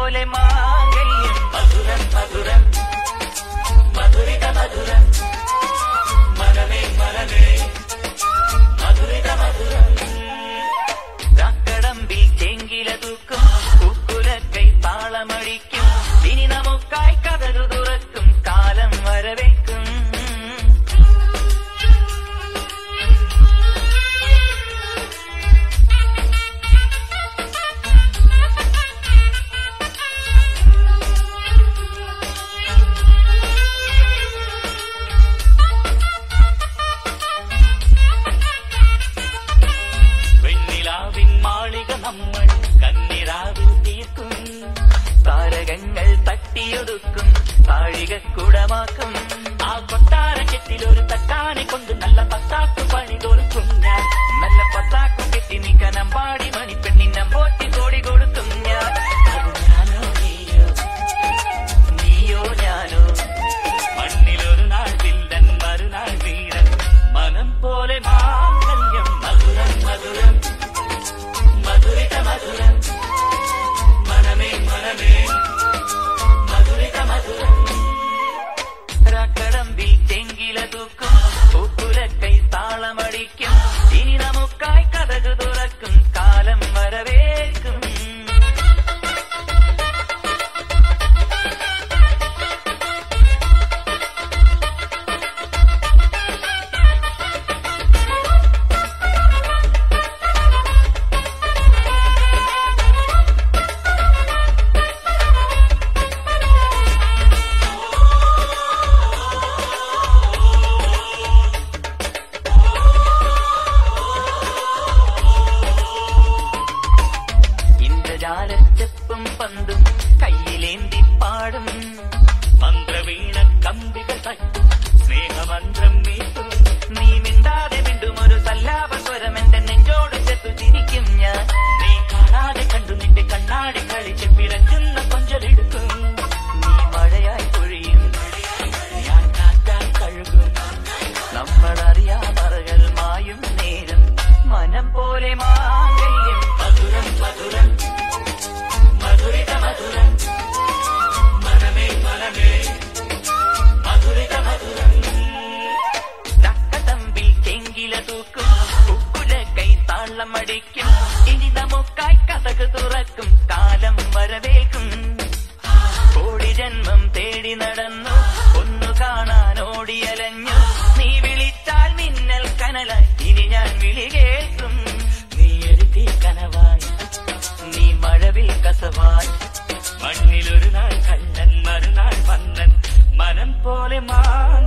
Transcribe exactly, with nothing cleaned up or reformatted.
പോലെ മാംഗല്യം മധുരം മധുരം മധുരിത മധുരം മനമേ മനമേ മധുരിത മധുരം കടമ്പിൽ ചെങ്കില തൂക്കും പൂക്കുലക്കൈ താളമടിക്കും ഇനി നമുക്കായി കഥകു തുറക്കും കാലം വരവേക്കും നമ്മൾ കന്നിരാവിൽ തീർക്കും താരകങ്ങൾ തട്ടിയൊടുക്കും താഴികക്കുടമാക്കും ആ കൊട്ടാരക്കെട്ടിലൊരു തട്ടാനെ കൊണ്ട് നല്ല പത്താക്കു പണി തോർക്കും ഞാൻ നല്ല പത്താക്കു കെട്ടി നീ കനമ്പാടി മണിപ്പെണ്ണിനം പോറ്റി തോടി കൊടുക്കും ഞാൻ ഞാനോ നീയോ നീയോ ഞാനോ മണ്ണിലൊരു നാൾ വില്ലൻ മറുനാൾ വീരൻ മനം പോലെ മാംഗല്യം മധുരം മധുരം മധുരിത മധുരം മനമേ മനമേ മധുരിത മധുരം കടമ്പിൽ ചെങ്കില തൂക്കും പൂക്കുലക്കൈ താളമടിക്കും ഇനി നമുക്കായി കഥകു തുറക്കും കാലം വരവേൽക്കും ും പന്തും കയ്യിലേന്തി പാടും മന്ത്രവീണ കമ്പികൾ തട്ടും സ്നേഹമന്ത്രം മീട്ടും നീ മിണ്ടാതെ മിണ്ടും ഒരു സല്ലാപ സ്വരം എന്റെ നെഞ്ചോട് ചെത്തു ചിരിക്കും ഞാൻ നീ കാണാതെ കണ്ടു നിന്റെ കണ്ണാടി കളിച്ച് പിറക്കുന്ന കൊഞ്ചലെടുക്കും നീ മഴയായി പൊഴിയും ഞാൻ കാറ്റാൻ കഴുകും നമ്മളറിയാ മറകൾ മായും നേരം മനം പോലെ മാംഗല്യം മധുരം മധുരം മധുരിത മധുരം മനമേ മനമേ മധുരിത മധുരം തക്കതമ്പിൽ ചെങ്കില തൂക്കും പൂക്കുലക്കൈ താളമടിക്കും ഇനി നമുക്കായി കഥകു തുറക്കും കാലം വരവേൽക്കും കോടി ജന്മം തേടി നടന്നു ഒന്നു കാണാൻ ഓടിയലഞ്ഞു നീ വിളിച്ചാൽ മിന്നൽ കനലായി ഇനി ഞാൻ വിളി കേൾക്കും നീ എഴുതി കനവായി നീ മഴവിൽ കസവായി മണ്ണിലൊരു നാൾ കണ്ണൻ മറുനാൾ വന്നൻ മനം പോലെ മാ